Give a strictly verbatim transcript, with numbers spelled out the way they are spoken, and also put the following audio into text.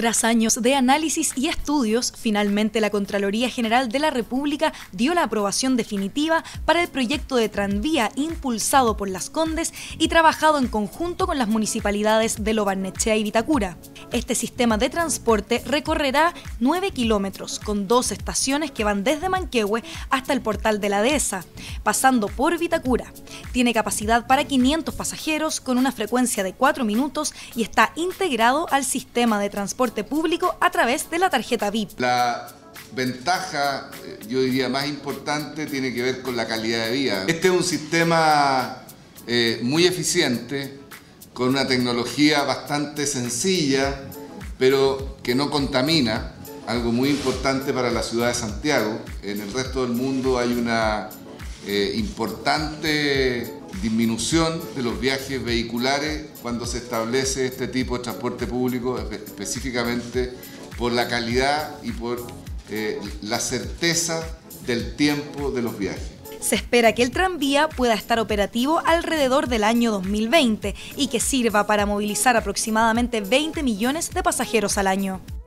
Tras años de análisis y estudios, finalmente la Contraloría General de la República dio la aprobación definitiva para el proyecto de tranvía impulsado por Las Condes y trabajado en conjunto con las municipalidades de Lo Barnechea y Vitacura. Este sistema de transporte recorrerá nueve kilómetros con dos estaciones que van desde Manquehue hasta el Portal de la Dehesa, pasando por Vitacura. Tiene capacidad para quinientos pasajeros con una frecuencia de cuatro minutos y está integrado al sistema de transporte público a través de la tarjeta V I P. La ventaja, yo diría más importante, tiene que ver con la calidad de vida. Este es un sistema eh, muy eficiente, con una tecnología bastante sencilla, pero que no contamina, algo muy importante para la ciudad de Santiago. En el resto del mundo hay una eh, importante disminución de los viajes vehiculares cuando se establece este tipo de transporte público, específicamente por la calidad y por eh, la certeza del tiempo de los viajes. Se espera que el tranvía pueda estar operativo alrededor del año dos mil veinte y que sirva para movilizar aproximadamente veinte millones de pasajeros al año.